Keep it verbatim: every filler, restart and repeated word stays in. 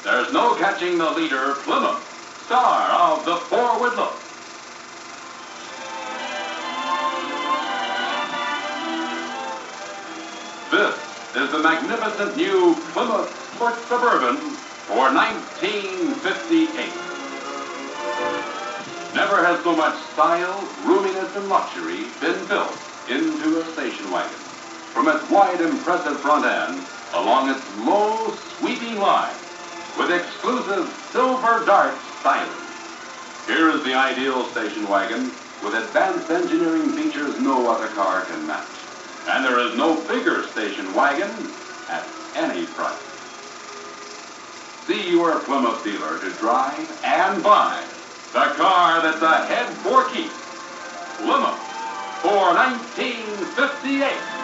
There's no catching the leader, Plymouth, star of the forward look. This is the magnificent new Plymouth Sport Suburban for nineteen fifty-eight. Never has so much style, roominess, and luxury been built into a station wagon. From its wide, impressive front end, along its low, sweeping line, with exclusive silver dart styling. Here is the ideal station wagon with advanced engineering features no other car can match. And there is no bigger station wagon at any price. See your Plymouth dealer to drive and buy the car that's ahead for keeps. Plymouth for nineteen fifty-eight.